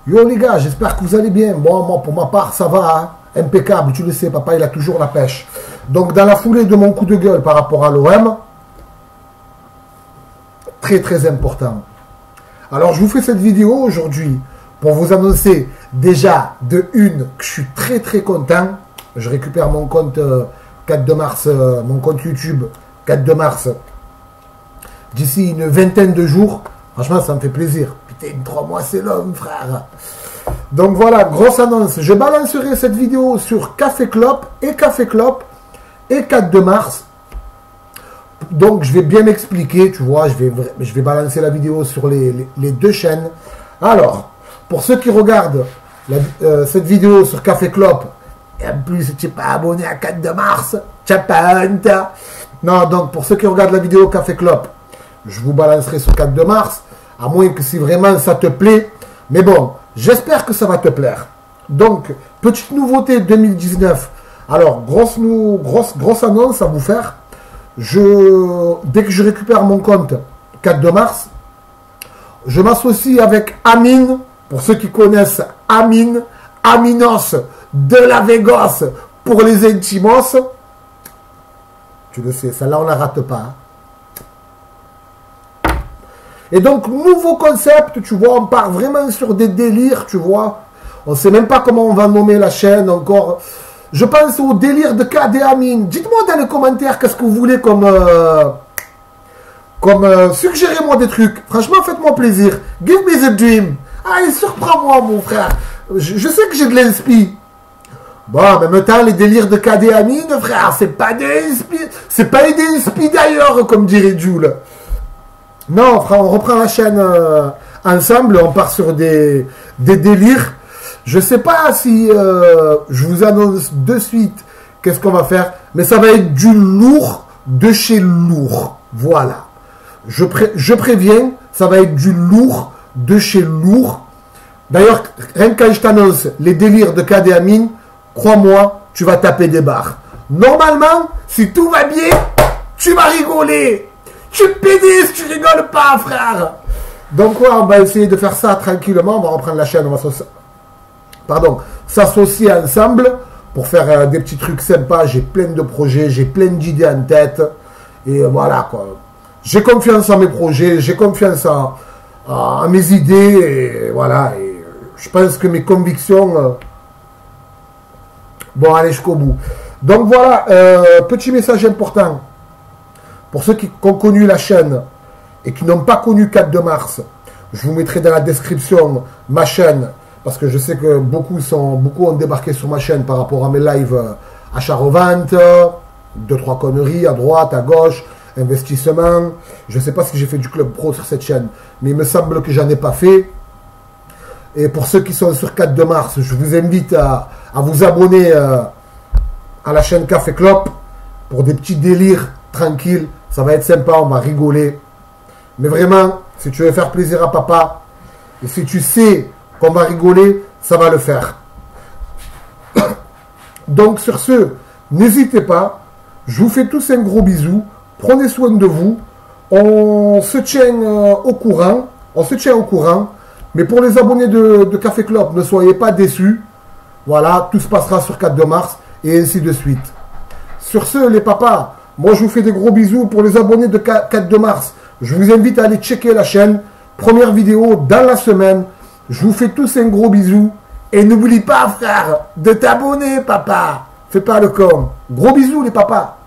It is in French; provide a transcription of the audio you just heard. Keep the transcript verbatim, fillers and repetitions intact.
Yo les gars, j'espère que vous allez bien. Bon, moi pour ma part, ça va, hein. Impeccable, tu le sais, papa, il a toujours la pêche. Donc dans la foulée de mon coup de gueule par rapport à l'O M, très très important. Alors je vous fais cette vidéo aujourd'hui pour vous annoncer déjà de une que je suis très très content. Je récupère mon compte euh, quatre de mars, euh, mon compte YouTube quatre de mars d'ici une vingtaine de jours. Franchement, ça me fait plaisir. Putain, trois mois, c'est long, frère. Donc voilà, grosse annonce. Je balancerai cette vidéo sur Café Clope et Café Clope et quatre de mars. Donc je vais bien expliquer, tu vois, je vais, je vais balancer la vidéo sur les, les, les deux chaînes. Alors, pour ceux qui regardent la, euh, cette vidéo sur Café Clope, et en plus tu n'es pas abonné à quatre de mars, tu n'as pas honte. Non, donc pour ceux qui regardent la vidéo Café Clope, je vous balancerai sur quatre de mars, à moins que si vraiment ça te plaît. Mais bon, j'espère que ça va te plaire. Donc, petite nouveauté deux mille dix-neuf. Alors, grosse, nou, grosse, grosse annonce à vous faire. Je, dès que je récupère mon compte quatre de mars, je m'associe avec Amine. Pour ceux qui connaissent Amine, Aminos de la Vegas pour les intimos. Tu le sais, celle-là, on ne la rate pas. Hein. Et donc, nouveau concept, tu vois, on part vraiment sur des délires, tu vois. On ne sait même pas comment on va nommer la chaîne encore. Je pense au délire de K D Amine. Dites-moi dans les commentaires qu'est-ce que vous voulez comme... Euh, comme euh, suggérez-moi des trucs. Franchement, faites-moi plaisir. Give me the dream. Allez, surprends-moi, mon frère. Je, je sais que j'ai de l'inspi. Bon, en même temps, les délires de K D Amine, frère, c'est pas des inspi. C'est pas des inspi d'ailleurs, comme dirait Jules. Non, frère, on reprend la chaîne euh, ensemble, on part sur des, des délires. Je sais pas si euh, je vous annonce de suite qu'est-ce qu'on va faire, mais ça va être du lourd de chez lourd. Voilà. Je, pré je préviens, ça va être du lourd de chez lourd. D'ailleurs, rien que quand je t'annonce les délires de K D Amine, crois-moi, tu vas taper des barres. Normalement, si tout va bien, tu vas rigoler. Tu pédis, tu rigoles pas, frère. Donc, ouais, on va essayer de faire ça tranquillement. On va reprendre la chaîne, on va pardon, s'associer ensemble pour faire euh, des petits trucs sympas. J'ai plein de projets, j'ai plein d'idées en tête. Et euh, voilà, quoi. J'ai confiance en mes projets, j'ai confiance en, en, en mes idées. Et voilà, et je pense que mes convictions euh, vont aller jusqu'au bout. Donc, voilà, euh, petit message important. Pour ceux qui ont connu la chaîne et qui n'ont pas connu quatre de mars, je vous mettrai dans la description ma chaîne, parce que je sais que beaucoup, sont, beaucoup ont débarqué sur ma chaîne par rapport à mes lives achat-revente, deux, trois conneries à droite, à gauche, investissement. Je ne sais pas si j'ai fait du club pro sur cette chaîne, mais il me semble que j'en ai pas fait. Et pour ceux qui sont sur quatre de mars, je vous invite à, à vous abonner euh, à la chaîne Café Clope pour des petits délires tranquilles. Ça va être sympa, on va rigoler. Mais vraiment, si tu veux faire plaisir à papa, et si tu sais qu'on va rigoler, ça va le faire. Donc sur ce, n'hésitez pas. Je vous fais tous un gros bisou. Prenez soin de vous. On se tient euh, au courant. On se tient au courant. Mais pour les abonnés de, de Café Clope, ne soyez pas déçus. Voilà, tout se passera sur quatre de mars et ainsi de suite. Sur ce, les papas, moi, je vous fais des gros bisous pour les abonnés de quatre de mars. Je vous invite à aller checker la chaîne. Première vidéo dans la semaine. Je vous fais tous un gros bisou. Et n'oublie pas, frère, de t'abonner, papa. Fais pas le con. Gros bisous, les papas.